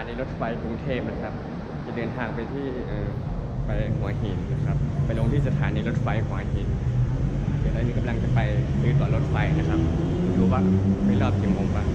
นีรถไฟกรุงเทพนะครับจะเดินทางไปที่ไปหัวหินนะครับไปลงที่สถานีรถไฟหัวหินเดี๋ยวตอนนี้กำลังจะไปซื้อตั๋วรถไฟนะครับดูว่าไม่รอบกี่โมงบ้าง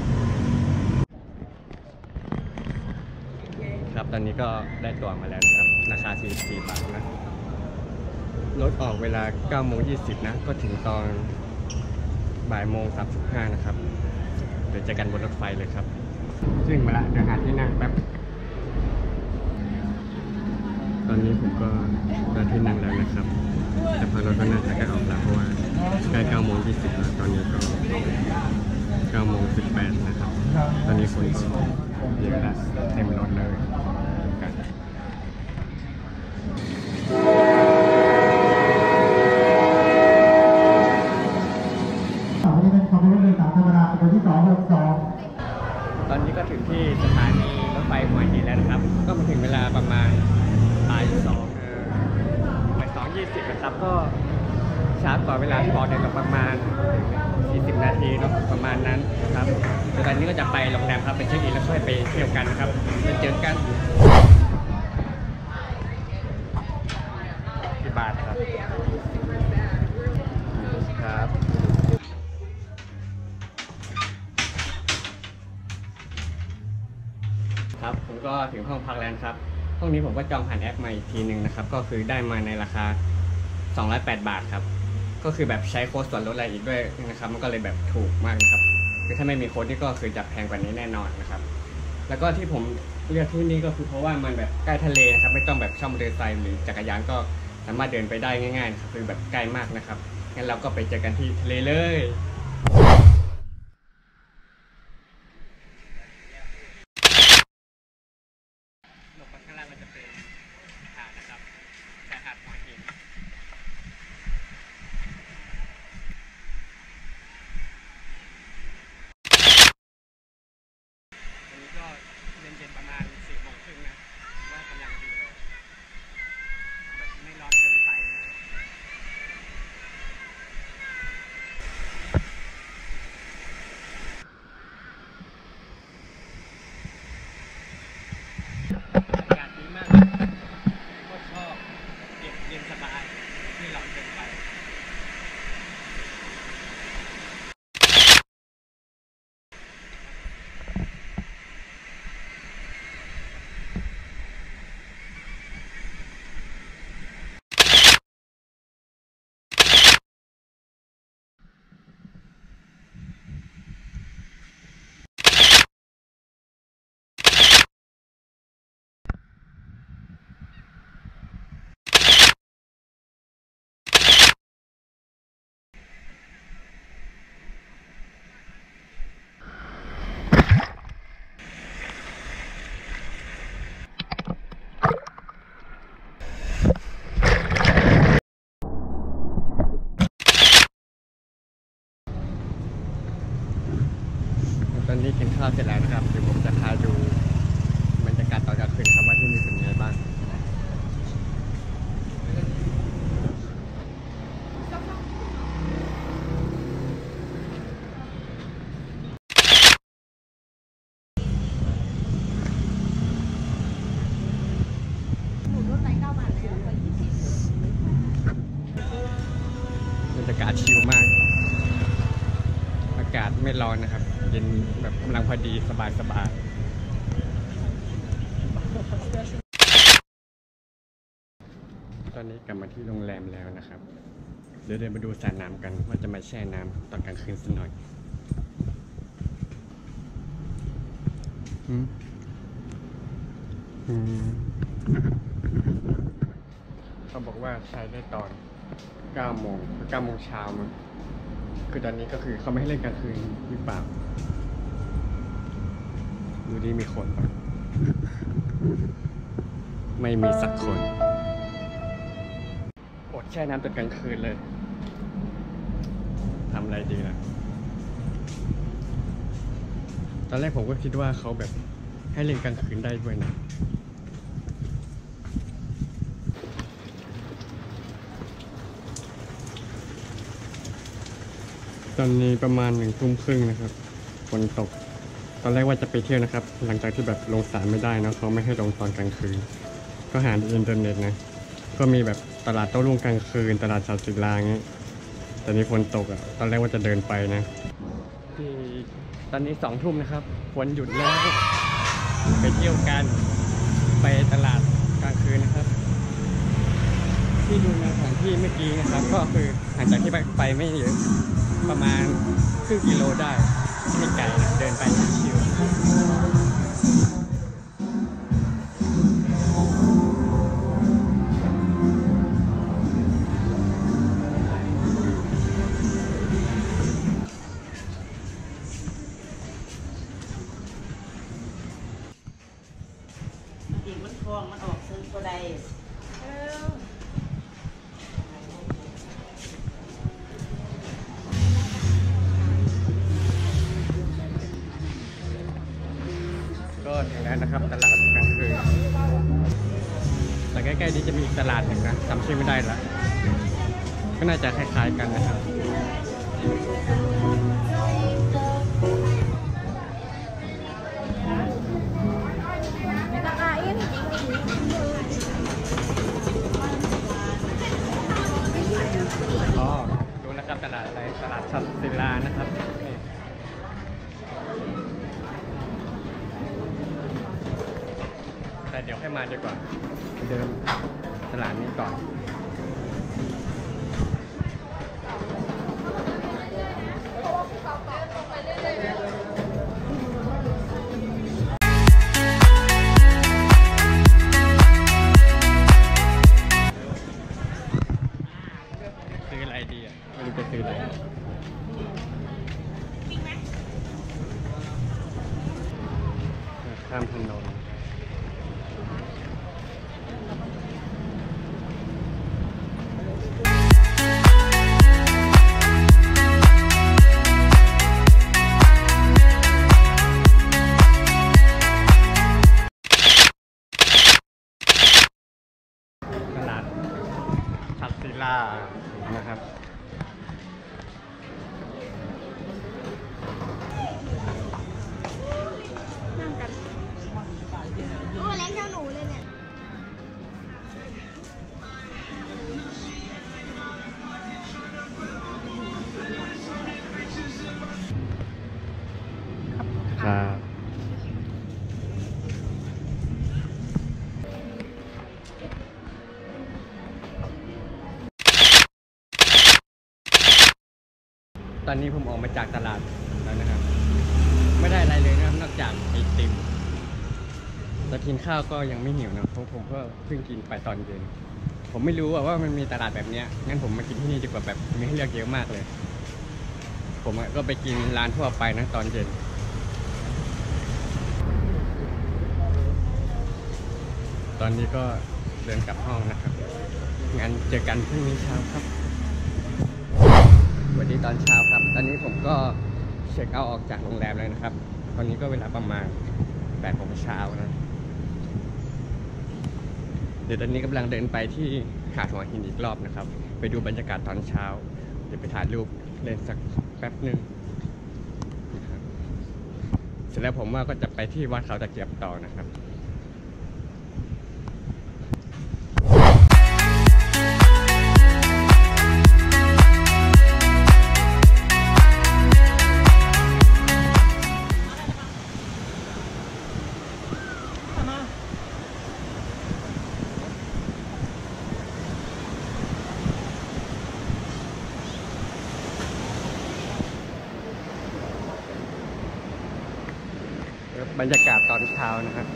ครับตอนนี้ก็ได้ตั๋วมาแล้วนะครับราคา44 บาทนะรถออกเวลา 9:20 นะก็ถึงตอนบ่ายโมง 35นะครับเดี๋ยวเจอกันบนรถไฟเลยครับซึ่งเวลาเดี๋ยวหาที่นั่งแป๊บตอนนี้ผมก็ได้ที่นั่งแล้วนะครับแต่พอรถก็น่าจะใกล้ออกแล้วเพราะว่าใกล้ 9:20 แล้วตอนนี้ก็ 9:18 นะครับตอนนี้คนก็เยอะแล้วเต็มรถเลยกันตอนนี้ก็ถึงที่สถานีรถไฟหัวหินแล้วนะครับก็มาถึงเวลาประมาณบ่าย 2:20 นะครับก็ช้ากว่าเวลาที่บอกเนี่ยก็ประมาณ40 นาทีเนาะประมาณนั้นครับเดี๋ยวตอนนี้ก็จะไปโรงแรมครับไปเช็คอินแล้วค่อยไปเที่ยวกันนะครับเจอกันที่บาทครับครับครับผมก็ถึงห้องพักแล้วครับห้องนี้ผมก็จองผ่านแอปมาอีกทีหนึ่งนะครับก็คือได้มาในราคา208 บาทครับก็คือแบบใช้โค้ดส่วนลดอะไรอีกด้วยนะครับมันก็เลยแบบถูกมากนะครับคือถ้าไม่มีโค้ดนี่ก็คือจะแพงกว่านี้แน่นอนนะครับแล้วก็ที่ผมเลือกที่นี่ก็คือเพราะว่ามันแบบใกล้ทะเลนะครับไม่ต้องแบบเช่ามอเตอร์ไซค์หรือจักรยานก็สามารถเดินไปได้ง่ายๆนะครับคือแบบใกล้มากนะครับงั้นเราก็ไปเจอกันที่ทะเลเลยลงไปข้างล่างมันจะเป็นหาดนะครับชายหาดหัวหินวันนี้ก็เย็นๆประมาณ4:30นะว่ากำลังดีเลยแบบไม่ร้อนเกินไปนะอากาศดีมากก็ชอบเย็นสบายไม่ร้อนเกินไปตอนนี้กินข้าวเสร็จแล้วนะครับเดี๋ยวผมจะพาดูบรรยากาศตอนกลางคืนครับว่าที่นี่เป็นยังไงบ้างบรรยากาศชิลมากอากาศไม่ร้อนนะครับเย็นแบบกำลังพอดีสบายตอนนี้กลับมาที่โรงแรมแล้วนะครับเดี๋ยวเดินมาดูสระน้ำกันว่าจะมาแช่น้ำตอนกลางคืนสักหน่อยเขาบอกว่าใช้ได้ตอน9 โมง9 โมงเช้ามั้งคือตอนนี้ก็คือเขาไม่ให้เล่นกลางคืนหรือเปล่าดูดิมีคนปะไม่มีสักคนอดแช่น้ำตอนกลางคืนเลยทำอะไรดีล่ะตอนแรกผมก็คิดว่าเขาแบบให้เล่นกลางคืนได้ด้วยนะตอนนี้ประมาณ1 ทุ่มครึ่งนะครับฝนตกตอนแรกว่าจะไปเที่ยวนะครับหลังจากที่แบบลงสารไม่ได้นะเขาไม่ให้ลงตอนกลางคืนก็หาในอินเทอร์เน็ตนะก็มีแบบตลาดโต้รุ่งกลางคืนตลาดชาวศิลาเงี้ยแต่นี่ฝนตกอ่ะตอนแรกว่าจะเดินไปนะที่ตอนนี้2 ทุ่มนะครับฝนหยุดแล้วไปเที่ยวกันไปตลาดกลางคืนนะครับที่ดูในแผนที่เมื่อกี้นะครับก็คือห่างจากที่ไปไม่เยอะประมาณครึ่งกิโลได้ไม่ไกลนะเดินไปชิวอีกมันคลองมันออกซื้อก็ได้ก็ถึงแล้วนะครับตลาดกลางคืนแต่ใกล้ๆนี้จะมีอีกตลาดหนึ่งนะจำชื่อไม่ได้ละก็น่าจะคล้ายๆกันนะครับอ๋อดูนะครับตลาดอะไรตลาดชัดศิลานะครับนี่แต่เดี๋ยวให้มาดีกว่าเดินตลาดนี้ก่อนซื้ออะไรดีอ่ะไม่รู้จะซื้ออะไรข้ามถนนตลาดชัดศิลานะครับนั่งกันโอ้เล้งเท่าหนูเลยเนี่ยครับตอนนี้ผมออกมาจากตลาดแล้วนะครับไม่ได้อะไรเลยนะครับนอกจากไอติมแต่กินข้าวก็ยังไม่หิวนะเพราะผมก็เพิ่งกินไปตอนเย็นผมไม่รู้ว่ามันมีตลาดแบบนี้งั้นผมมากินที่นี่ดีกว่าแบบมีให้เลือกเยอะมากเลยผมก็ไปกินร้านทั่วไปนะตอนเย็นตอนนี้ก็เดินกลับห้องนะครับงั้นเจอกันพรุ่งนี้เช้าครับสวัสดีตอนเช้าครับตอนนี้ผมก็เช็คเอาท์ออกจากโรงแรมเลยนะครับตอนนี้ก็เวลาประมาณ8 โมงเช้านะเดี๋ยวตอนนี้กำลังเดินไปที่หาดหัวหินอีกรอบนะครับไปดูบรรยากาศตอนเช้าเดี๋ยวไปถ่ายรูปเล่นสักแป๊บหนึ่งนะครับเสร็จแล้วผมว่าก็จะไปที่วัดเขาตะเกียบต่อนะครับบรรยากาศตอนเช้านะครับ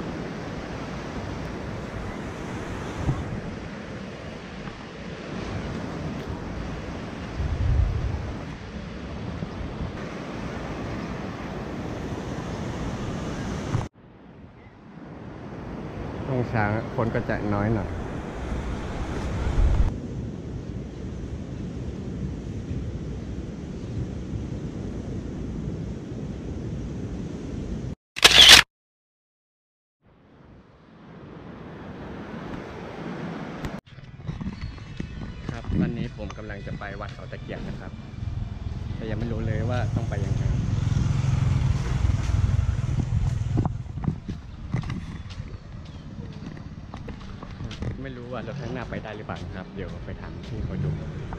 ช่วงเช้าคนก็จะน้อยหน่อย วันนี้ผมกำลังจะไปวัดเขาตะเกียบนะครับแต่ยังไม่รู้เลยว่าต้องไปยังไงว่ารถข้างหน้าไปได้หรือเปล่านะครับเดี๋ยวไปถามที่เขาดู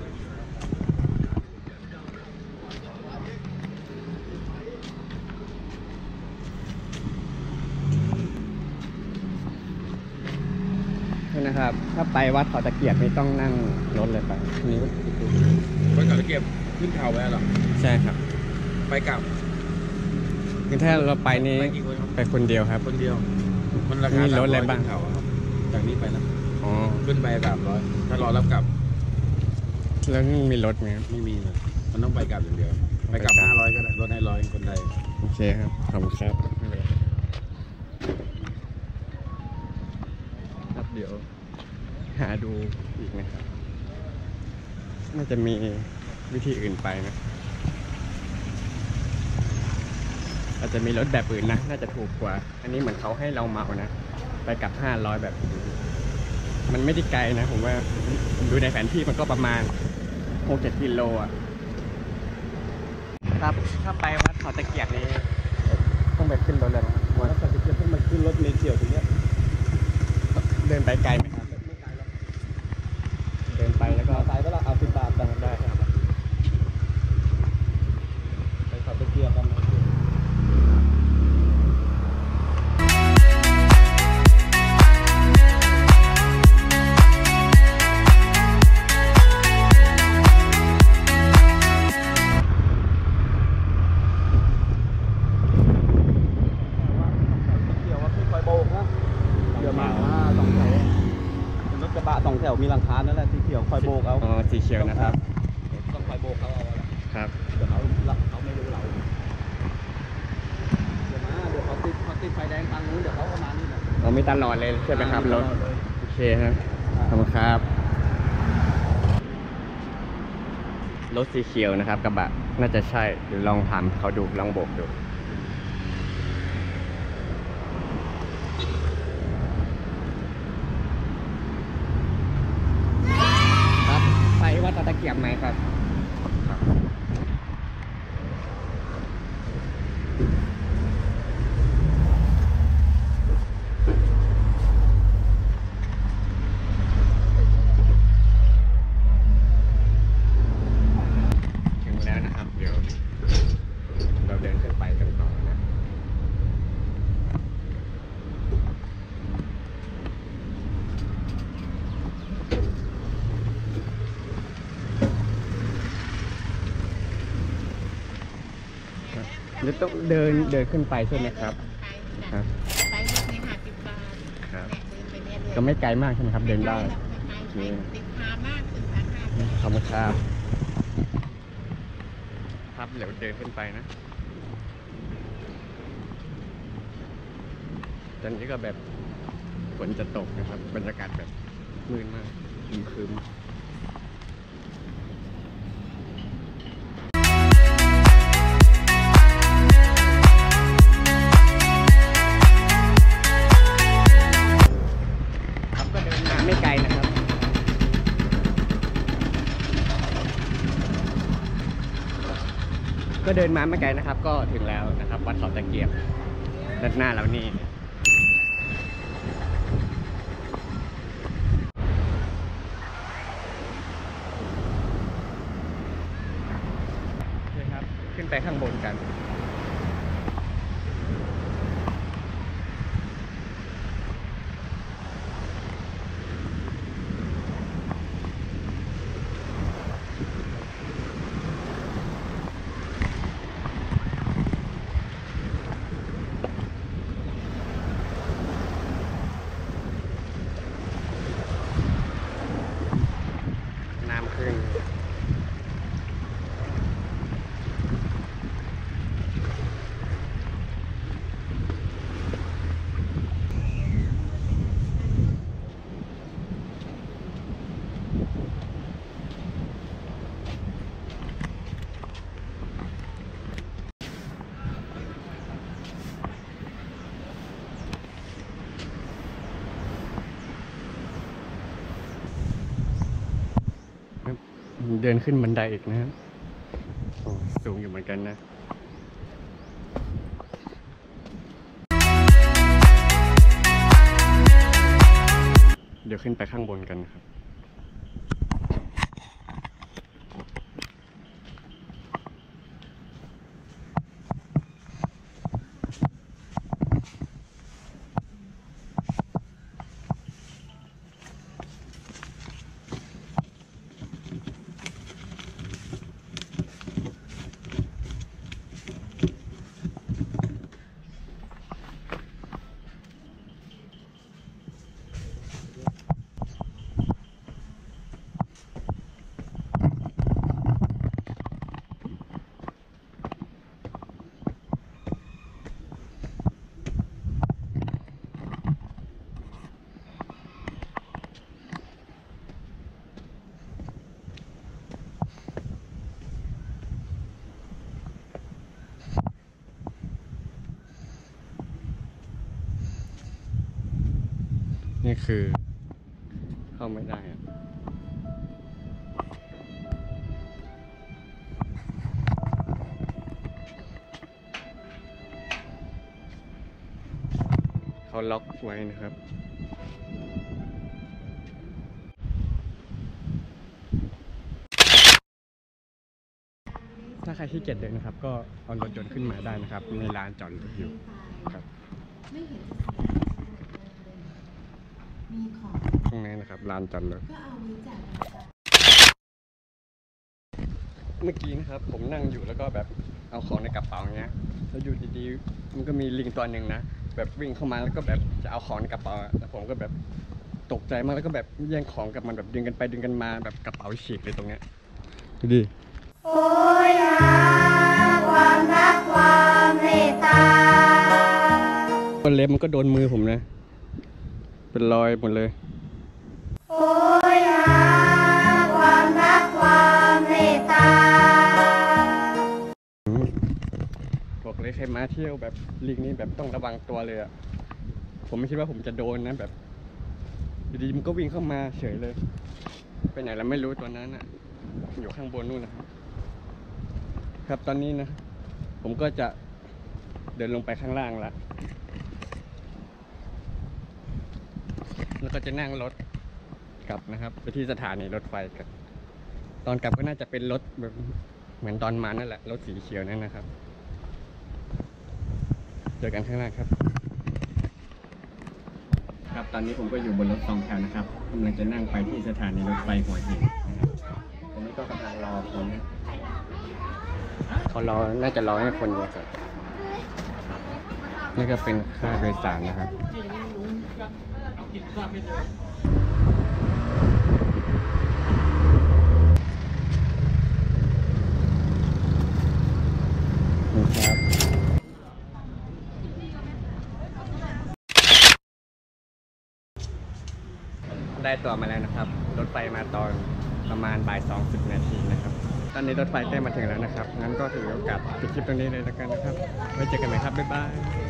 นะครับถ้าไปวัดเขาตะเกียบไม่ต้องนั่งรถเลยไปนี้ไปกับตะเกียบขึ้นเขาไปหรอใช่ครับไปกลับคือถ้าเราไปนี่ไปกี่คนครับไปคนเดียวครับคนเดียว มันราคามีรถอะไรบ้างขึ้นเขาอะครับจากนี้ไปนะอ๋อขึ้นไป300ถ้ารอรับกลับแล้วมีรถไหมครับไม่มีเลยมันต้องไปกลับอย่างเดียว ไปกลับ500ก็ได้รถให้100คนไทยโอเคครับขอบคุณครับครับเดี๋ยวหาดูอีกนะครับน่าจะมีวิธีอื่นไปนะอาจจะมีรถแบบอื่นนะน่าจะถูกกว่า อันนี้เหมือนเขาให้เราเมานะไปกลับ500แบบมันไม่ได้ไกลนะผมว่าดูในแผนที่มันก็ประมาณ 6-7 กิโลอ่ะครับถ้าไปวัดเขาตะเกียบนี้ต้องไปขึ้นรถเลยนะวัดเขาตะเกียบต้องมาขึ้นรถเมล์เที่ยวตรงเนี้ยเดินไปไกลไหมครับไม่ไกลหรอกเดินไปแล้วก็สายก็เราเอา10 บาทได้ครับไปเขาตะเกียบกัน2 แถวมีหลังคานั่นแหละสีเขียวคอยโบกเอาอ๋อสีเขียวนะครับต้องคอยโบกเขาเอาครับเดี๋ยวเขาไม่รู้เราเดี๋ยวเขาติดไฟแดงทางนู้นเดี๋ยวเขาก็มานี่แหละเราไม่ตลอดเลยใช่ไหมครับรถโอเคครับขอบคุณครับรถสีเขียวนะครับกระบะน่าจะใช่หรือลองถามเขาดูลองโบกดูวัดตะเกียบไหมครับถึงแล้วนะครับเดี๋ยวเราเดินขึ้นไปกันต่อนะหรือต้องเดินขึ้นไปใช่ไหมครับครับไปรถใน50 บาทครับเดินไปเนี่ยเลยก็ไม่ไกลมากใช่ไหมครับเดินได้ติดพามากถึง3 ขอบคุณครับครับเดี๋ยวเดินขึ้นไปนะตอนนี้ก็แบบฝนจะตกนะครับบรรยากาศแบบมืดมากครึ้มไม่ไกลนะครับก็เดินมาไม่ไกลนะครับก็ถึงแล้วนะครับวัดเขาตะเกียบด้านหน้าเรานี่โอเคครับขึ้นไปข้างบนกันน้ำขึ้นเดินขึ้นบันไดอีกนะครับโอ้สูงอยู่เหมือนกันนะดี๋ยวขึ้นไปข้างบนกันนะครับนี่คือเข้าไม่ได้อะเขาล็อกไว้นะครับ ถ้าใครที่เกียจเดินนะครับ ก็เอารถยนต์ขึ้นมาได้นะครับ มีลานจอดรถอยู่ครับข้างในนะครับลานจอดรถเมื่อกี้นะครับ ผมนั่งอยู่แล้วก็แบบเอาของในกระเป๋าเงี้ยแล้วอยู่ดีๆมันก็มีลิงตัวหนึ่งนะแบบวิ่งเข้ามาแล้วก็แบบจะเอาของในกระเป๋าแล้วผมก็แบบตกใจมากแล้วก็แบบแย่งของกับมันแบบดึงกันไปดึงกันมาแบบกระเป๋าฉีกเลยตรงเนี้ยดูดิโอ้ยความรักความเมตตาเล็บมันก็โดนมือผมนะเป็นรอยหมดเลยโอ้ยความรักความเมตตาบอกเลยใครมาเที่ยวแบบลิงนี่แบบต้องระวังตัวเลยอ่ะผมไม่คิดว่าผมจะโดนนะแบบดีๆมันก็วิ่งเข้ามาเฉยเลยไปไหนแล้วไม่รู้ตัวนั้นอ่ะอยู่ข้างบนนู่นนะครับครับตอนนี้นะผมก็จะเดินลงไปข้างล่างแล้วก็จะนั่งรถกลับนะครับไปที่สถานีรถไฟกันตอนกลับก็น่าจะเป็นรถแบบเหมือนตอนมานั่นแหละรถสีเขียวนั่นนะครับเจอกันข้างล่างครับครับตอนนี้ผมก็อยู่บนรถ2 แถวนะครับกำลังจะนั่งไปที่สถานีรถไฟหัวหินนะครับตอนนี้ก็กำลังรอคนเขารอน่าจะรอให้คนเยอะครับนี่ก็เป็นค่าโดยสารนะครับนี่ครับได้ตัวมาแล้วนะครับรถไฟมาตอนประมาณบ่าย 20 นาทีนะครับตอนนี้รถไฟใกล้มาถึงแล้วนะครับงั้นก็ถือโอกาสปิดคลิปตรงนี้เลยแล้วกันนะครับไว้เจอกันใหม่ครับบ๊ายบาย